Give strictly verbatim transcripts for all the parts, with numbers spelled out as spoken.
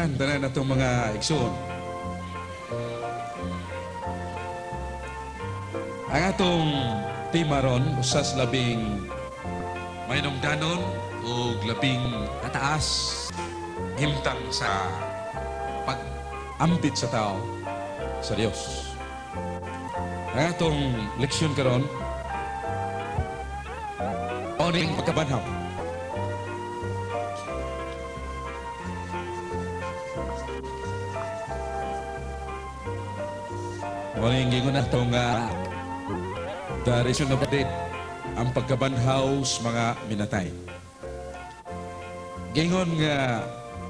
kalibutan tanan natong mga igsoon. Ang atong tema ron usas labing mainungdanon o labing nataas himtang sa pag-ambit sa tao sa Dios. Ang atong leksyon karon oning pagkabanhaw. Oning gingon nato nga the reason of death, ang pagkabanhaw sa mga minatay. Gingon nga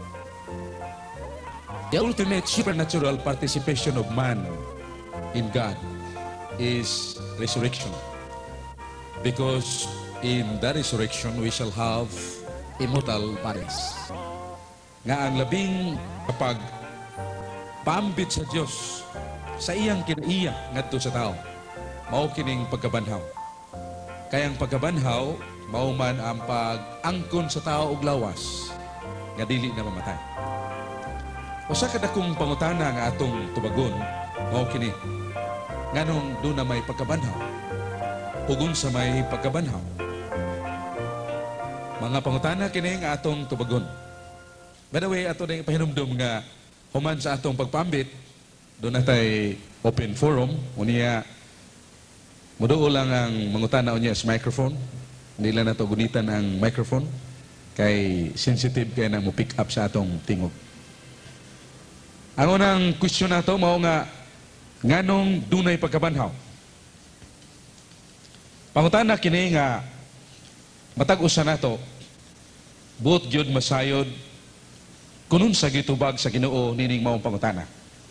the ultimate supernatural participation of man in God is resurrection. Because in the resurrection, we shall have immortal bodies. Nga ang labing kapag paambit sa Diyos sa iyang kinaiya ngadto sa tao, mao kining pagkabanhaw. Kaya ang pagkabanhaw, mao man ang pag-angkon sa tao og lawas nga dili na mamatay. Usa ka dakong pangutana nga atong tubagon, mao kini. Nganong doon na may pagkabanhaw? Ugon sa may pagkabanhaw. Mga pangutana kini nga atong tubagon. By the way, ato na ipahinumdum nga human sa atong pagpambit, doon natay open forum, unya muduo lang ang mangutana unya sa microphone. Hindi lang nato gunitan ang microphone kay sensitive kay na mo pick up sa atong tingog. Ang unang question nato mao nga nganong dunay pagkabanhaw? Pangutana kini nga matag usa nato buot gyud masayod kunon sa gitubag sa Ginoo nining maong pangutana.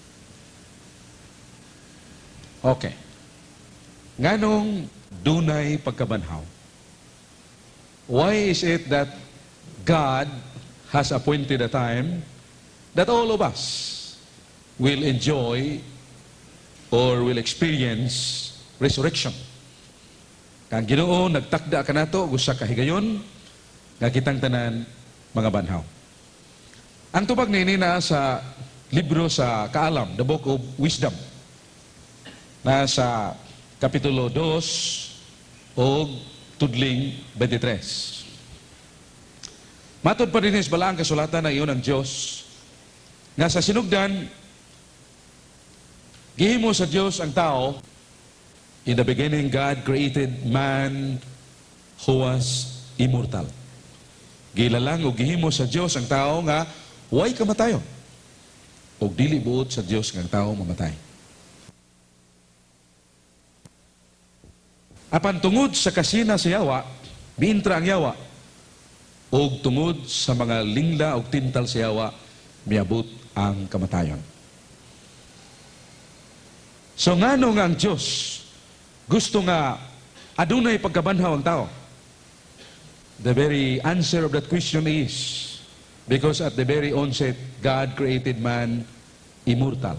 Okay. Nganong dunay pagkabanhaw? Why is it that God has appointed a time that all of us will enjoy or will experience resurrection? Kang Ginoo nagtakda kanato usa ka higayon nga kitang tanan mga banhaw. Ang tubag niini na sa libro sa Kaalam, the Book of Wisdom. Nasa Kapitulo dos o Tudling twenty-three. Matod pa rin is balaang kasulatan ng iyon ng Diyos nga sa sinugdan, gihimo sa Diyos ang tao. In the beginning, God created man who was immortal. Gilalang o gihimo sa Diyos ang tao nga way kamatayon. O dili buot sa Diyos nga ang tao mamatay. Apan tungod sa kasina sa yawa, biintra ang yawa, o tungod sa mga lingla o tintal sa yawa, miabot ang kamatayon. So ngano nga ang Diyos gusto nga adunay pagkabanhaw ang tao? The very answer of that question is because at the very onset, God created man immortal.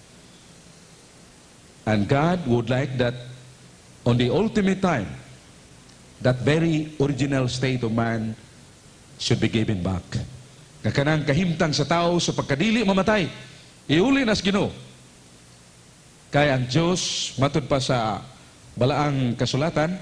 And God would like that on the ultimate time, that very original state of man should be given back. Kakanang kahimtang sa tao sa pagkadili mamatay, iuli nas Ginoo. Kaya ang Diyos, matud pa sa balaang kasulatan,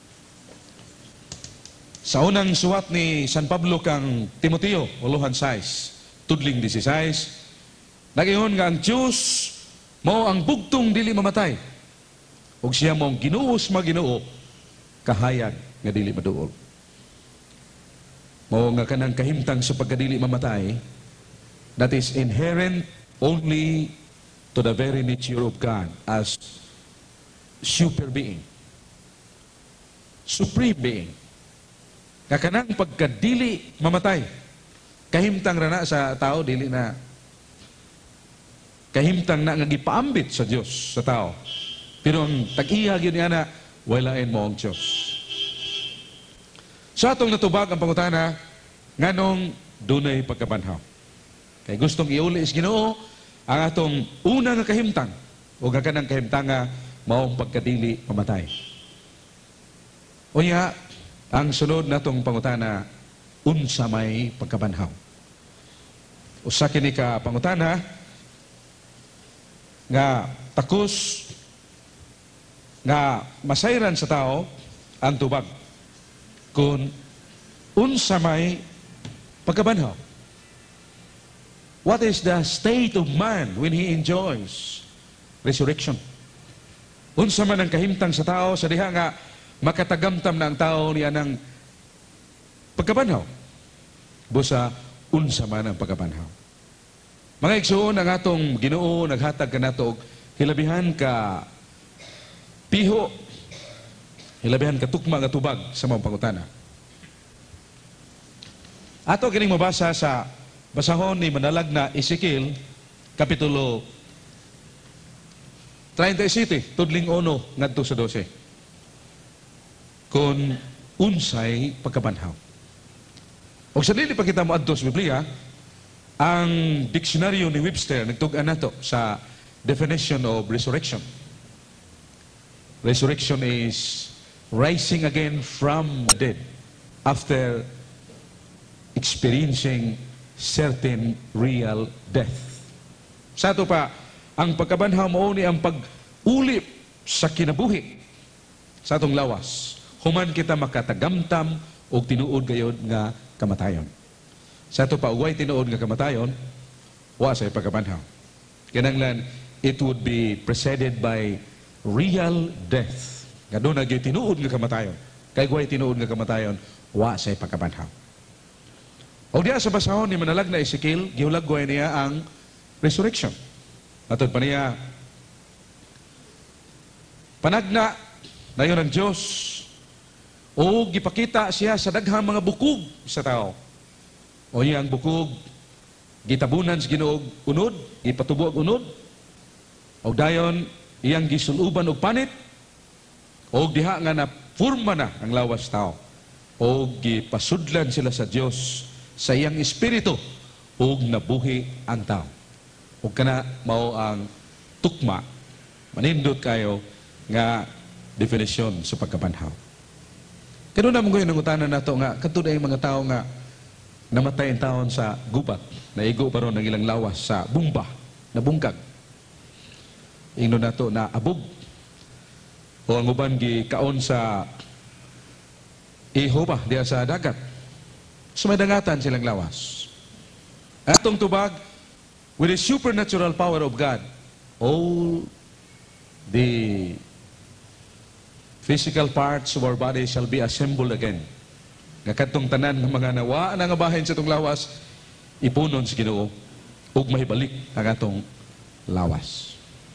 sa unang suwat ni San Pablo kang Timoteo, uluhan sais, tudling disisais, nag-ingon nga ang Diyos, mao ang bugtong dili mamatay, ug siya mong ginuos maginoo kahayag nga dili maduol. Mao nga kanang kahimtang sa pagkadili mamatay, that is inherent only to the very nature of God as super being, supreme being. Kakanang pagkadili mamatay, kahimtang rana sa tao, dili na kahimtang na nga gipaambit sa Dios sa tao. Pero ang tag-iya gyud niya na walain mo ang Diyos. Sa atong natubag ang pangutana, nganong dunay pagkabanhaw? Kay gustong iuli is Ginoo ang atong una nga kahimtang o nga kanang kahimtang nga maong pagkadili mamatay. Unya, ang sunod natong pangutana, unsa may pagkabanhaw? usa kini ka pangutana nga takos nga masayran sa tao ang tubag kung unsa may pagkabanhaw. What is the state of man when he enjoys resurrection? Unsa man ang kahimtang sa tao sa diha nga makatagamtam na ang tao niya ng pagkabanhaw. Busa unsa man ang pagkabanhaw. Mga igsoon, ang atong Ginoo naghatag kanato og hilabihan ka piho, hilabihan ka tukma nga tubag sa mga pangutana. Ato kining mabasa sa basahon ni manalag na Ezekiel kapitulo thirty-seven tudling uno ngadto sa twelve. Kung unsay pagkabanhaw. O sa dili pa kita moadto sa Biblia, ang diksyonaryo ni Webster nagtug-an nato sa definition of resurrection. Resurrection is rising again from the dead after experiencing certain real death. Sa ato pa, ang pagkabanhaw mao ni ang pag-ulip sa kinabuhi sa atong lawas. Human kita makatagamtam o tinuod gayod nga kamatayon. Sa ato pa, uway tinuod nga kamatayon, wa say pagkabanhaw. Kinanglan, it would be preceded by real death. Nga doon nagyoy tinuod nga kamatayon. Kay uway tinuod nga kamatayon, wa say pagkabanhaw. O diya sa basahon ni manalag na Ezekiel, gihulagway niya ang resurrection. Matod pa niya, panagna na yun ang Diyos o gipakita siya sa daghang mga bukog sa tao. O niya ang bukog, gitabunan sa Ginoo unod, ipatubo og unod, o dayon, iyang gisuluban og panit, o diha nga na forma na ang lawas tao, o gipasudlan sila sa Diyos sa iyang espiritu, o nabuhi ang tao. O kana mao ang tukma, manindot kayo nga definisyon sa pagkabanhaw. Kano na mong nangutanan nato nga kadto na yung mga tao nga namatay ang taon sa gubat, naigo pa ron ng ilang lawas sa bumba, na bungkag. Ingno nato na abog. O ang uban gikaon sa iho ba diya sa dagat. Sumadangatan silang lawas. Atong tubag, with the supernatural power of God, all the physical parts of our body shall be assembled again. Nga katong tanan ng mga nawa na nga bahin sa itong lawas, ipunon sa Ginoo ug mahibalik ang atong lawas.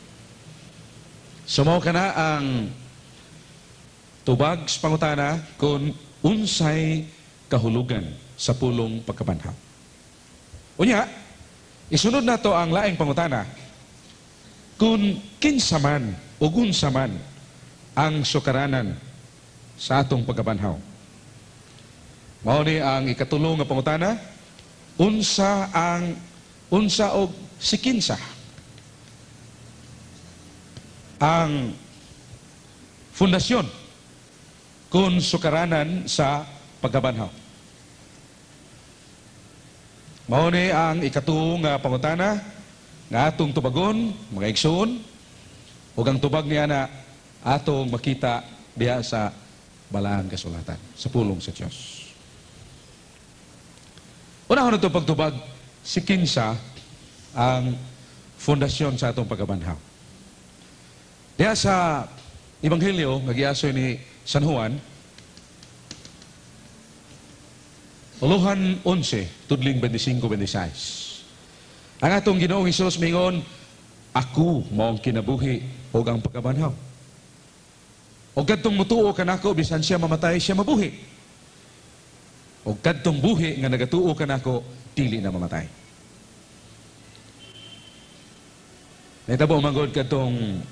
Sumaw ka na ang tubag sa pangutana kung unsay kahulugan sa pulong pagkabanhaw. Unya, isunod na to ang laing pangutana kung kinsaman o gunsaman ang sukaranan sa atong pagkabanhaw. Mao ni ang ikatulong nga pangutana, unsa ang unsa og sikinsa ang fundasyon kung sukaranan sa pagkabanhaw. Mao ni ang ikatulong nga pangutana nga atong tubagon, mga igsoon, ug ang tubag niya na atong makita diha sa balaang kasulatan, sa pulong sa Dios. Unahon ito pagtubag, si kinsa ang fondasyon sa atong pagkabanhaw. Diya sa Ebanghelyo, nagiasoy ni San Juan, Uluhan eleven, tudling twenty-five twenty-six. Ang atong Ginoong Hesus mingon, ako maong kinabuhi o ang pagkabanhaw. O kadtong mutuo ka nako, bisan siya mamatay, siya mabuhi. O kadtong buhi nga nagatuo ka nako, dili na mamatay. Naitabo manggod kadtong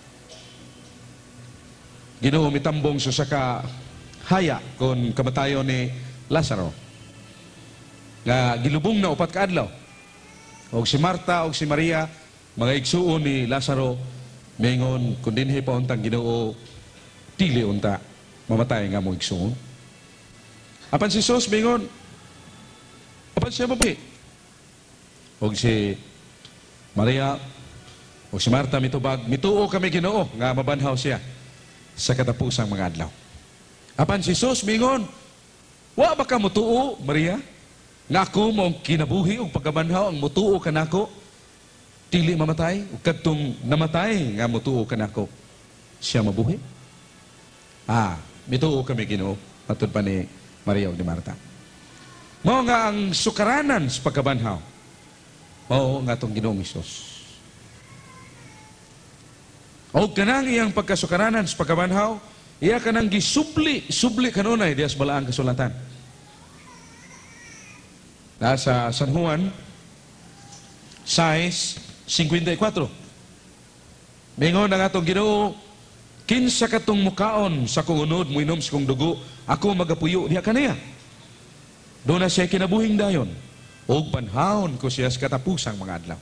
Ginoo mitambong sa saka haya kon kamatayon ni Lazaro. Nga gilubong na upat ka adlaw. Og si Marta og si Maria, mga igsuon ni Lazaro, mingon kun dinhi pa untang Ginoo, dili unta mamatay nga mo igsuon. Apan si Jesus mingon, apan siya mabuhi. o si Maria, o si Marta mitubag, mituo kami Ginoo nga mabanhaw siya sa katapusang mga adlaw. Apan si Jesus mingon, wa ba ka mutuo, Maria? Nga ako mong kinabuhi o pagkabanhaw ang mutuo ka nako, dili mamatay, o kadtong namatay nga mutuo ka nako, siya mabuhi? Ah, mituo kami Ginoo, matod pa ni Maria o ni Marta. Mao nga ang sukaranan sa pagkabanhaw, mao nga itong Ginoong Hesus. O kanang iyang pagkasukaranan sa pagkabanhaw, iya kanang gisubli, subli kanunay diya sa balaang kasulatan. Nasa San Juan sais fifty-four. Mingon ang atong Ginoo, kinsa katong mukaon sa kong unod, muinom sa kong dugo, ako magapuyo diha kaniya. Doon na siya kinabuhing dayon, o panhawon ko siya sa katapusang mga adlaw.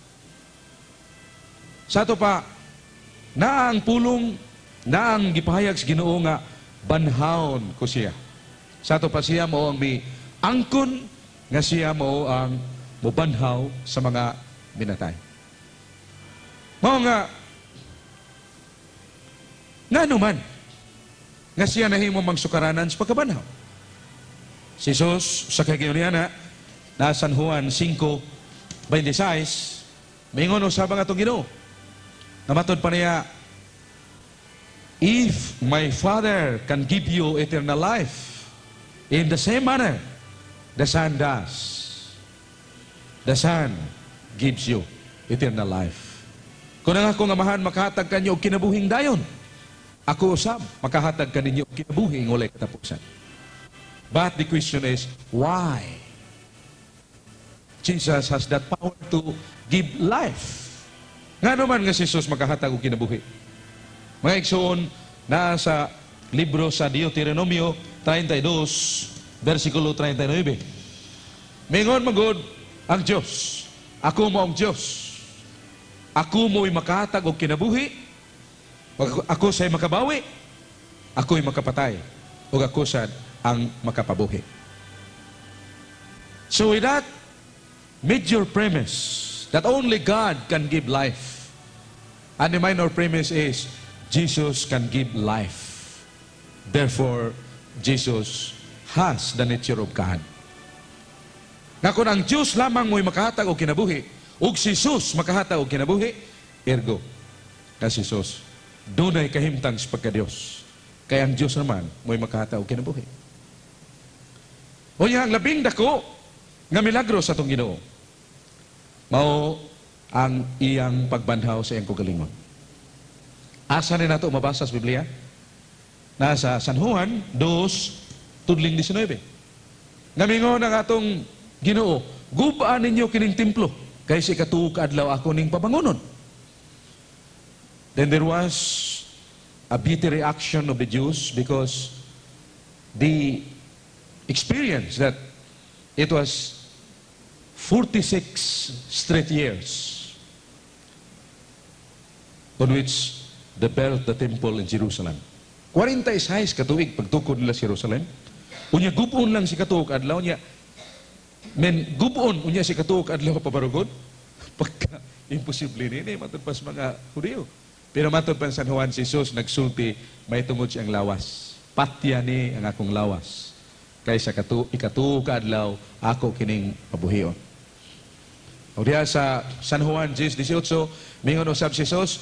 Sa ato pa, na ang pulong, na ang gipahayag sa Ginoo nga, banhawon ko siya. Sa ato pa siya mo ang may angkon, nga siya mo ang mubanhaw sa mga binatay. Mao nga, nga naman, nga siya nahimo mang sukaranan sa pagkabanhaw. Si Jesus, sa kagiyoniana, na San Juan five twenty-six, mingon usabang atong Ginoo. Namatod pa niya, if my Father can give you eternal life, in the same manner, the Son does. The Son gives you eternal life. Kung ang akong amahan, makahatag kanyo og kinabuhing dayon, ako usab, makahatag kaninyo og kinabuhing ulay katapusan. But the question is, why? Jesus has that power to give life. Nga naman nga si Jesus makahatag og kinabuhi. Mga igsoon, na sa libro sa Deuteronomio thirty-two, versikulo thirty-nine. Mingon magod ang Diyos, ako mo ang Diyos. Ako mo'y makahatag og kinabuhi, ako sa'y makabawi, ako'y makapatay, o ako sad ang makapabuhi. So with that major premise that only God can give life, and the minor premise is Jesus can give life. Therefore, Jesus has the nature of God. Nga kung ang Diyos lamang mo'y makahatag og kinabuhi, ug si Jesus makahatag og kinabuhi, ergo, ka si Jesus, dunay kahimtang sa pagka-Diyos. Kaya ang Diyos naman mo'y makahatag og kinabuhi. O ang labing dako nga milagro sa itong Ginoo, mao ang iyang pagbanhaw sa iyang kagalingon. Asa ni nato mabasa sa Biblia? Nasa San Juan two, tudling nineteen. Ngamingon ang atong Ginoo, gubaan ninyo kining templo, kay si katuog adlaw ako ning pabangonon. Then there was a bitter reaction of the Jews because the experience that it was forty-six straight years on which they built the temple in Jerusalem. forty-six katuig pagtukod nila sa Jerusalem. Unya gubon lang si katuog adlaw niya. Men gubon unya si katuog adlaw pabarugod. Pagka imposible ni matod pa sa mga Hudyo. Pero matod pa San Juan si Jesus nagsulti may tungod siyang lawas. Patya ni ang akong lawas. Kaysa katu ikatuog adlaw ako kining pabuhion. O diya sa San Juan ten eighteen, mingon usab si Jesus,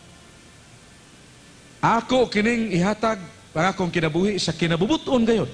ako kining ihatag ang akong kinabuhi sa kinabubuton gayon.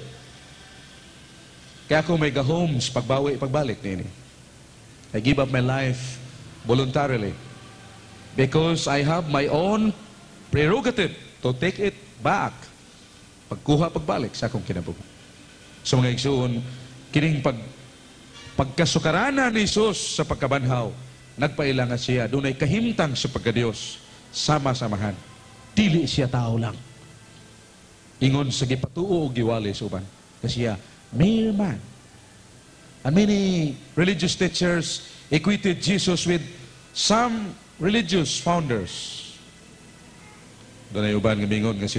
Kaya ako may gahom sa pagbawi, pagbalik nini. I give up my life voluntarily because I have my own prerogative to take it back. Pagkuha, pagbalik sa akong kinabuhi. So mga igsoon, kining pag, pagkasukaranan ni Jesus sa pagkabanhaw, nagpailangan siya, dunay kahimtang sa pagkadiyos, sama-samahan. Dili siya tao lang. Ingon sa gipatuo o giwali suban. Kasi siya, mere man. And many religious teachers equated Jesus with some religious founders. Doon ay uban nga mingon nga